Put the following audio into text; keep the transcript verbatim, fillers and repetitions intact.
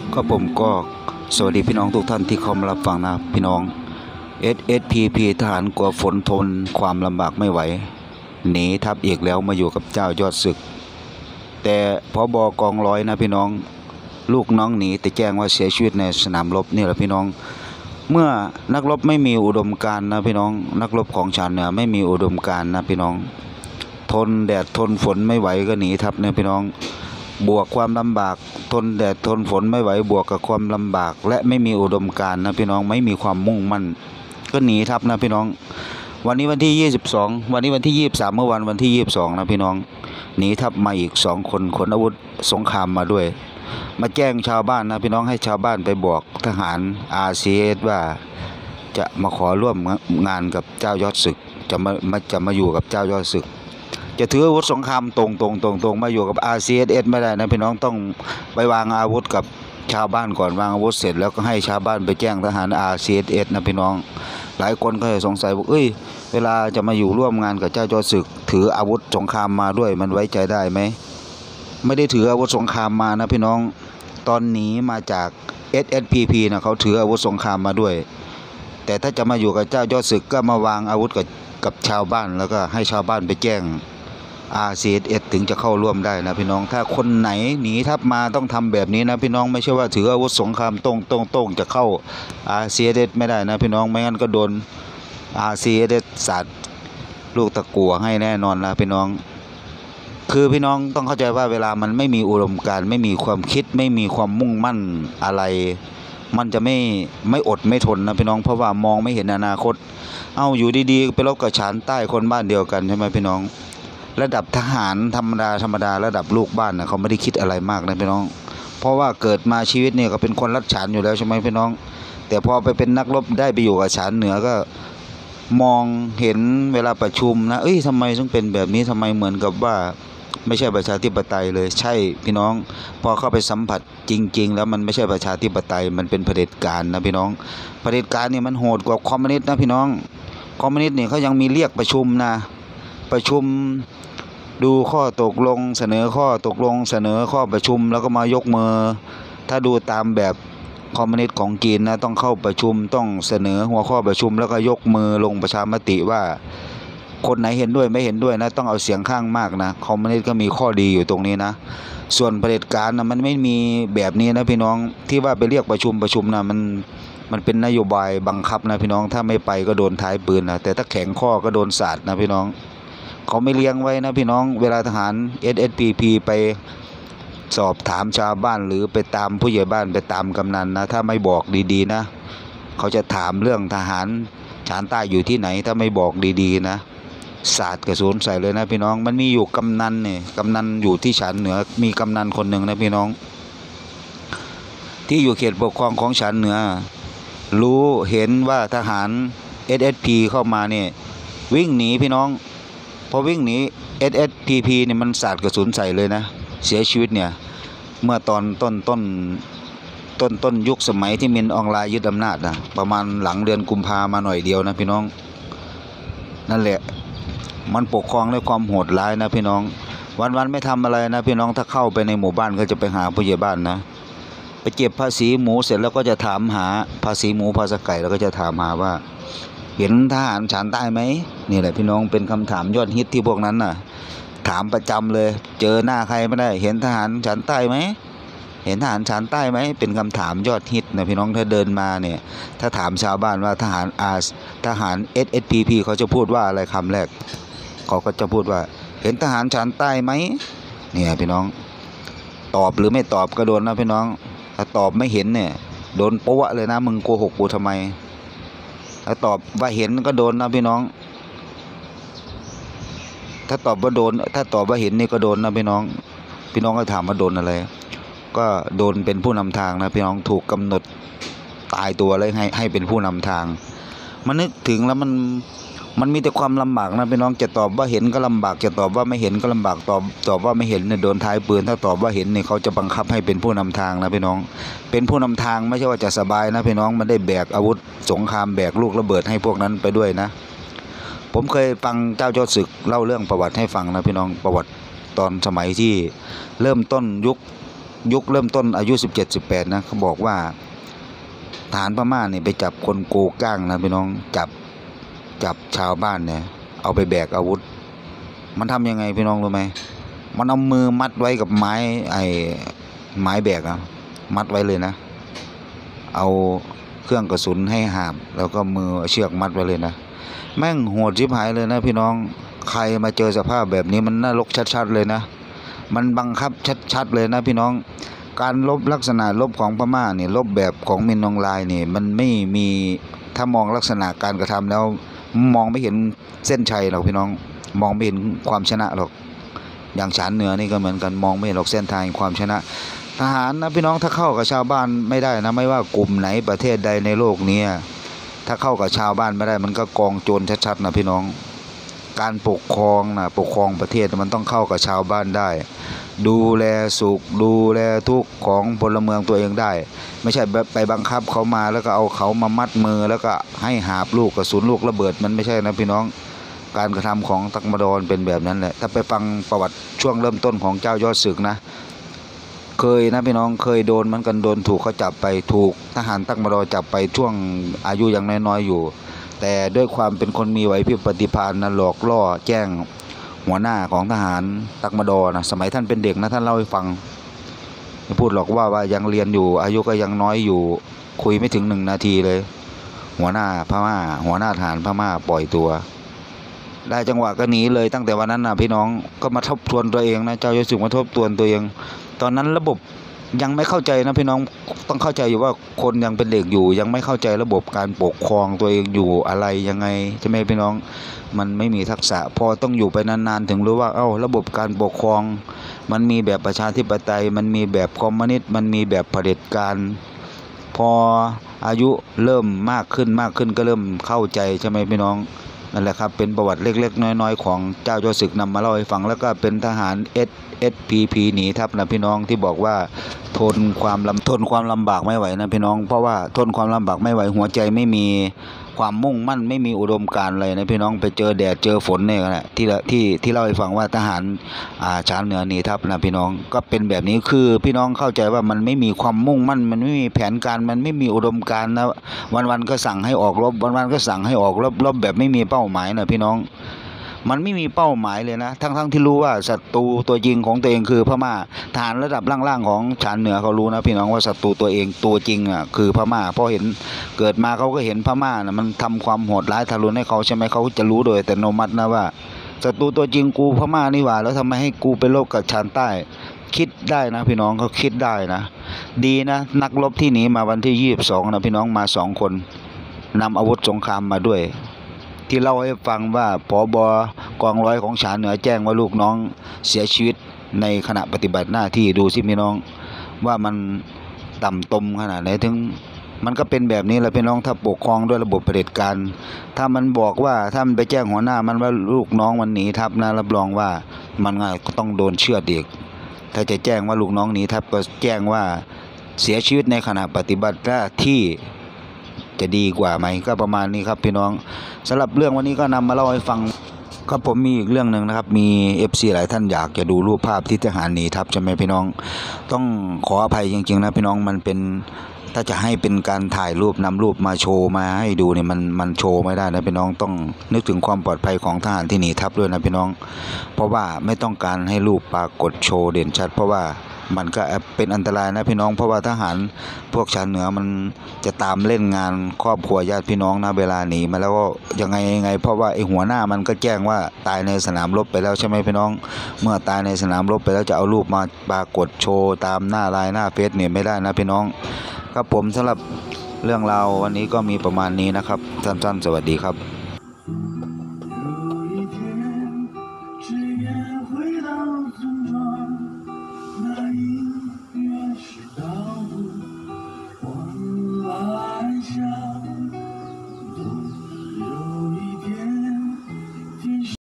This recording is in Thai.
ก็ผมก็สวัสดีพี่น้องทุกท่านที่เข้ามารับฟังนะพี่น้อง เอส เอส พี พี ทหารกลัวฝนทนความลำบากไม่ไหวหนีทัพเอกแล้วมาอยู่กับเจ้ายอดศึกแต่พบกองร้อยนะพี่น้องลูกน้องหนีแต่แจ้งว่าเสียชีวิตในสนามรบนี่แหละพี่น้องเมื่อนักรบไม่มีอุดมการณ์นะพี่น้องนักรบของชาติเหนือไม่มีอุดมการณ์นะพี่น้องทนแดดทนฝนไม่ไหวก็หนีทัพเนี่ยพี่น้องบวกความลำบากทนแดดทนฝนไม่ไหวบวกกับความลำบากและไม่มีอุดมการณ์นะพี่น้องไม่มีความมุ่งมั่นก็หนีทัพนะพี่น้องวันนี้วันที่ยี่สิบสองวันนี้วันที่ยี่สิบสามเมื่อวันวันที่ยี่สิบสองนะพี่น้องหนีทัพมาอีกสองคนขนอาวุธสงครามมาด้วยมาแจ้งชาวบ้านนะพี่น้องให้ชาวบ้านไปบอกทหาร อาร์ ซี เอส ว่าจะมาขอร่วมงานกับเจ้ายอดศึกจะมาจะมาอยู่กับเจ้ายอดศึกจะถืออาวุธสงครามตรงตรงตรงตรงมาอยู่กับ อาร์ ซี เอส ไม่ได้นะพี่น้องต้องไปวางอาวุธกับชาวบ้านก่อนวางอาวุธเสร็จแล้วก็ให้ชาวบ้านไปแจ้งทหาร อาร์ ซี เอส นะพี่น้องหลายคนก็สงสัยว่าเอ้ยเวลาจะมาอยู่ร่วมงานกับเจ้ายอดศึกถืออาวุธสงครามมาด้วยมันไว้ใจได้ไหมไม่ได้ถืออาวุธสงครามมานะพี่น้องตอนหนีมาจาก เอส เอส พี พี นะเขาถืออาวุธสงครามมาด้วยแต่ถ้าจะมาอยู่กับเจ้ายอดศึกก็มาวางอาวุธกับกับชาวบ้านแล้วก็ให้ชาวบ้านไปแจ้ง อาร์ ซี เอส ถึงจะเข้าร่วมได้นะพี่น้องถ้าคนไหนหนีทัพมาต้องทำแบบนี้นะพี่น้องไม่ใช่ว่าถืออาวุธสงครามตรงตรงตรงจะเข้า อาร์ ซี เอส ไม่ได้นะพี่น้องไม่งั้นก็โดน อาร์ ซี เอส สาดลูกตะกั่วให้แน่นอนนะพี่น้องคือพี่น้องต้องเข้าใจว่าเวลามันไม่มีอุดมการณ์ไม่มีความคิดไม่มีความมุ่งมั่นอะไรมันจะไม่ไม่อดไม่ทนนะพี่น้องเพราะว่ามองไม่เห็นอนาคตเอาอยู่ดีๆไปรบกับชานใต้คนบ้านเดียวกันใช่ไหมพี่น้องระดับทหารธรรมดาธรรมดาระดับลูกบ้านนะเขาไม่ได้คิดอะไรมากนะพี่น้องเพราะว่าเกิดมาชีวิตเนี่ยก็เป็นคนรัดฉานอยู่แล้วใช่ไหมพี่น้องแต่พอไปเป็นนักรบได้ไปอยู่กับฉานเหนือก็มองเห็นเวลาประชุมนะเอ้ยทำไมต้องเป็นแบบนี้ทำไมเหมือนกับว่าไม่ใช่ประชาธิปไตยเลยใช่พี่น้องพอเข้าไปสัมผัสจริงๆแล้วมันไม่ใช่ประชาธิปไตยมันเป็นเผด็จการนะพี่น้องเผด็จการเนี่ยมันโหดกว่าคอมมิวนิสต์นะพี่น้องคอมมิวนิสต์เนี่ยเขายังมีเรียกประชุมนะประชุมดูข้อตกลงเสนอข้อตกลงเสนอข้อประชุมแล้วก็มายกมือถ้าดูตามแบบคอมมิวนิสต์ของจีนนะต้องเข้าประชุมต้องเสนอหัวข้อประชุมแล้วก็ยกมือลงประชามติว่าคนไหนเห็นด้วยไม่เห็นด้วยนะต้องเอาเสียงข้างมากนะคอมมิวนิสต์ก็มีข้อดีอยู่ตรงนี้นะส่วนเผด็จการนะมันไม่มีแบบนี้นะพี่น้องที่ว่าไปเรียกประชุมประชุมนะมันมันเป็นนโยบายบังคับนะพี่น้องถ้าไม่ไปก็โดนท้ายปืนนะแต่ถ้าแข็งข้อก็โดนสาดนะพี่น้องเขาไม่เลี้ยงไว้นะพี่น้องเวลาทหาร เอส เอส พี พี ไปสอบถามชาวบ้านหรือไปตามผู้ใหญ่บ้านไปตามกำนันนะถ้าไม่บอกดีๆนะเขาจะถามเรื่องทหารชานใต้อยู่ที่ไหนถ้าไม่บอกดีๆนะสาดกระสุนใส่เลยนะพี่น้องมันมีอยู่กำนันเนี่ยกำนันอยู่ที่ฉานเหนือมีกำนันคนหนึ่งนะพี่น้องที่อยู่เขตปกครองของฉานเหนือรู้เห็นว่าทหาร เอส เอส พี เข้ามาเนี่ยวิ่งหนีพี่น้องพอวิ่งหนี เอส เอส พี พี เนี่ยมันสาดกระสุนใส่เลยนะเสียชีวิตเนี่ยเมื่อตอนต้นต้นต้นต้นยุคสมัยที่มินออนไลน์ยึดอำนาจนะประมาณหลังเดือนกุมภามาหน่อยเดียวนะพี่น้องนั่นแหละมันปกครองด้วยความโหดร้ายนะพี่น้องวันๆไม่ทำอะไรนะพี่น้องถ้าเข้าไปในหมู่บ้านก็จะไปหาผู้ใหญ่บ้านนะไปเก็บภาษีหมูเสร็จแล้วก็จะถามหาภาษีหมูภาษีไก่แล้วก็จะถามหาว่าเห็นทหารฉานใต้ไหมนี่แหละพี่น้องเป็นคำถามยอดฮิตที่พวกนั้นน่ะถามประจำเลยเจอหน้าใครไม่ได้เห็นทหารฉานใต้ไหมเห็นทหารฉานใต้ไหมเป็นคำถามยอดฮิตนะพี่น้องถ้าเดินมาเนี่ยถ้าถามชาวบ้านว่าทหารอาทหาร เอส เอส พี พี เขาจะพูดว่าอะไรคำแรกเขาก็จะพูดว่าเห็นทหารฉานใต้ไหมเนี่ยพี่น้องตอบหรือไม่ตอบก็โดนนะพี่น้องถ้าตอบไม่เห็นเนี่ยโดนโป๊ะเลยนะมึงโกหกกูทำไมถ้าตอบว่าเห็นก็โดนนะพี่น้องถ้าตอบว่าโดนถ้าตอบว่าเห็นนี่ก็โดนนะพี่น้องพี่น้องก็ถามว่าโดนอะไรก็โดนเป็นผู้นำทางนะพี่น้องถูกกำหนดตายตัวเลยให้ให้เป็นผู้นำทางมันนึกถึงแล้วมันมันมีแต่ความลำบากนะพี่น้องจะตอบว่าเห็นก็ลำบากจะตอบว่าไม่เห็นก็ลำบากตอบตอบว่าไม่เห็นเนี่ยโดนท้ายปืนถ้าตอบว่าเห็นเนี่ยเขาจะบังคับให้เป็นผู้นำทางนะพี่น้องเป็นผู้นำทางไม่ใช่ว่าจะสบายนะพี่น้องมันได้แบกอาวุธสงครามแบกลูกระเบิดให้พวกนั้นไปด้วยนะผมเคยฟังเจ้ายอดศึกเล่าเรื่องประวัติให้ฟังนะพี่น้องประวัติตอนสมัยที่เริ่มต้นยุคยุคเริ่มต้นอายุสิบเจ็ด สิบแปดนะเขาบอกว่าทหารพม่าเนี่ยไปจับคนโกก้างนะพี่น้องจับจับชาวบ้านเนี่ยเอาไปแบกอาวุธมันทำยังไงพี่น้องรู้ไหมมันเอามือมัดไว้กับไม้ไอ้ไม้แบกอะมัดไว้เลยนะเอาเครื่องกระสุนให้หามแล้วก็มือเชือกมัดไว้เลยนะแม่งโหดชิบหายเลยนะพี่น้องใครมาเจอสภาพแบบนี้มันน่ารกชัดๆเลยนะมันบังคับชัดๆเลยนะพี่น้องการลบลักษณะลบของพม่าเนี่ยลบแบบของมินอองไลน์นี่มันไม่มีถ้ามองลักษณะการกระทำแล้วมองไม่เห็นเส้นชัยหรอกพี่น้องมองไม่เห็นความชนะหรอกอย่างฉานเหนือนี่ก็เหมือนกันมองไม่เห็นหรอกเส้นทางความชนะทหารนะพี่น้องถ้าเข้ากับชาวบ้านไม่ได้นะไม่ว่ากลุ่มไหนประเทศใดในโลกนี้ถ้าเข้ากับชาวบ้านไม่ได้มันก็กองโจรชัดๆนะพี่น้องการปกครองนะปกครองประเทศมันต้องเข้ากับชาวบ้านได้ดูแลสุขดูแลทุกข์ของพลเมืองตัวเองได้ไม่ใช่ไปบังคับเขามาแล้วก็เอาเขามามัดมือแล้วก็ให้หาบลูกกระสุนลูกระเบิดมันไม่ใช่นะพี่น้องการกระทำของตักมะดอนเป็นแบบนั้นแหละถ้าไปฟังประวัติช่วงเริ่มต้นของเจ้ายอดศึกนะเคยนะพี่น้องเคยโดนเหมือนกันโดนถูกเขาจับไปถูกทหารตักมะดอจับไปช่วงอายุยังน้อยๆอยู่แต่ด้วยความเป็นคนมีไหวพริบปฏิภาณนะหลอกล่อแจ้งหัวหน้าของทหารตักมะดอนะสมัยท่านเป็นเด็กนะท่านเล่าให้ฟังไม่พูดหรอกว่าว่ายังเรียนอยู่อายุก็ยังน้อยอยู่คุยไม่ถึงหนึ่งนาทีเลยหัวหน้าพม่าหัวหน้าทหารพม่าปล่อยตัวได้จังหวะก็หนีเลยตั้งแต่วันนั้นนะพี่น้องก็มาทบทวนตัวเองนะเจ้ายศศึกมาทบทวนตัวเองตอนนั้นระบบยังไม่เข้าใจนะพี่น้องต้องเข้าใจอยู่ว่าคนยังเป็นเด็กอยู่ยังไม่เข้าใจระบบการปกครองตัวเองอยู่อะไรยังไงใช่ไหมพี่น้องมันไม่มีทักษะพอต้องอยู่ไปนานๆถึงรู้ว่าเอ้าระบบการปกครองมันมีแบบประชาธิปไตยมันมีแบบคอมมิวนิสต์มันมีแบบเผด็จการพออายุเริ่มมากขึ้นมากขึ้นก็เริ่มเข้าใจใช่ไหมพี่น้องนั่นแหละครับเป็นประวัติเล็กๆน้อยๆของเจ้ายศศึกนำมาเล่าให้ฟังแล้วก็เป็นทหาร เอส เอส พี พี หนีทัพนะพี่น้องที่บอกว่าทนความลำทนความลำบากไม่ไหวนะพี่น้องเพราะว่าทนความลำบากไม่ไหวหัวใจไม่มีความมุ่งมั่นไม่มีอุดมการณ์อะไรนะพี่น้องไปเจอแดดเจอฝนเนี่ยแหละที่ที่ที่เล่าให้ฟังว่าทหารอ่าชาติเหนือหนีทัพนะพี่น้องก็เป็นแบบนี้คือพี่น้องเข้าใจว่ามันไม่มีความมุ่งมั่นมันไม่มีแผนการมันไม่มีอุดมการณ์นะวันๆก็สั่งให้ออกรบวันๆก็สั่งให้ออกรบรบแบบไม่มีเป้าหมายนะพี่น้องมันไม่มีเป้าหมายเลยนะทั้งๆ ท, ที่รู้ว่าศัตรูตัวจริงของตัวเองคือพม่าทหารระดับล่างๆของชาติเหนือเขารู้นะพี่น้องว่าศัตรูตัวเองตัวจริงอ่ะคือพม่าเพราะเห็นเกิดมาเขาก็เห็นพม่านะมันทำความโหดร้ายทารุณให้เขาใช่ไหมเขาจะรู้โดยอัตโนมัตินะว่าศัตรูตัวจริงกูพม่านี่หว่าแล้วทำไมให้กูไปรบกับชาติใต้คิดได้นะพี่น้องเขาคิดได้นะดีนะนักรบที่หนีมาวันที่ยี่สิบสองนะพี่น้องมาสองคนนำอาวุธสงครามมาด้วยที่เล่าให้ฟังว่าผบ.กองร้อยของชาติเหนือแจ้งว่าลูกน้องเสียชีวิตในขณะปฏิบัติหน้าที่ดูสิพี่น้องว่ามันต่ำตมขนาดไหนถึงมันก็เป็นแบบนี้แหละพี่น้องถ้าปกครองด้วยระบบเผด็จการถ้ามันบอกว่าถ้ามันไปแจ้งหัวหน้ามันว่าลูกน้องมันหนีทัพนะรับรองว่ามันก็ต้องโดนเชือดอีกถ้าจะแจ้งว่าลูกน้องหนีทัพก็แจ้งว่าเสียชีวิตในขณะปฏิบัติหน้าที่จะดีกว่าไหมก็ประมาณนี้ครับพี่น้องสำหรับเรื่องวันนี้ก็นำมาเล่าให้ฟังครับผมมีอีกเรื่องหนึ่งนะครับมี เอฟ ซี หลายท่านอยากจะดูรูปภาพที่ทหารหนีทัพใช่ไหมพี่น้องต้องขออภัยจริงๆนะพี่น้องมันเป็นถ้าจะให้เป็นการถ่ายรูปนำรูปมาโชว์มาให้ดูเนี่ยมันมันโชว์ไม่ได้นะพี่น้องต้องนึกถึงความปลอดภัยของทหารที่หนีทัพด้วยนะพี่น้องเพราะว่าไม่ต้องการให้รูปปรากฏโชว์เด่นชัดเพราะว่ามันก็เป็นอันตรายนะพี่น้องเพราะว่าทหารพวกชาติเหนือมันจะตามเล่นงานครอบครัวญาติพี่น้องนะเวลาหนีมาแล้วก็ยังไงยังไงเพราะว่าไอ้หัวหน้ามันก็แจ้งว่าตายในสนามรบไปแล้วใช่ไหมพี่น้องเมื่อตายในสนามรบไปแล้วจะเอารูปมาปรากฏโชว์ตามหน้าไลน์หน้าเฟซเนี่ยไม่ได้นะพี่น้องครับผมสำหรับเรื่องราววันนี้ก็มีประมาณนี้นะครับสั้นๆสวัสดีครับ